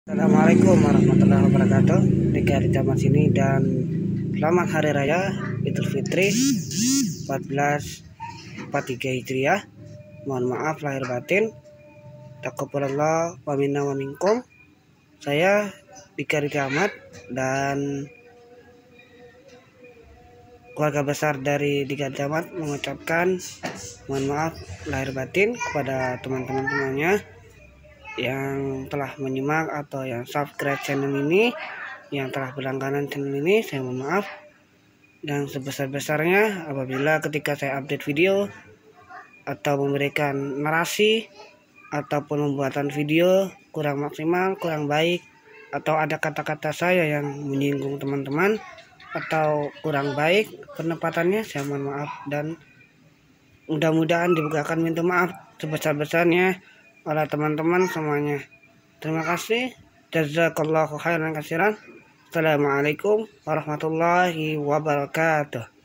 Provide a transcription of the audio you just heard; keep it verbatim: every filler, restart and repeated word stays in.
Assalamualaikum warahmatullahi wabarakatuh. Tiga di taman sini dan selamat hari raya Idul Fitri seribu empat ratus empat puluh tiga Hijriah. Mohon maaf lahir batin. Taqabbalallah wa minna wa minkum. Saya Dika Ahmad dan keluarga besar dari Dika Ahmad mengucapkan mohon maaf lahir batin kepada teman-teman semuanya yang telah menyimak atau yang subscribe channel ini, yang telah berlangganan channel ini. Saya mohon maaf dan sebesar-besarnya apabila ketika saya update video atau memberikan narasi ataupun pembuatan video kurang maksimal, kurang baik, atau ada kata-kata saya yang menyinggung teman-teman atau kurang baik penempatannya, saya mohon maaf dan mudah-mudahan dibukakan pintu maaf sebesar-besarnya oleh teman-teman semuanya. Terima kasih. Jazakallahu khairan katsiran. Assalamualaikum warahmatullahi wabarakatuh.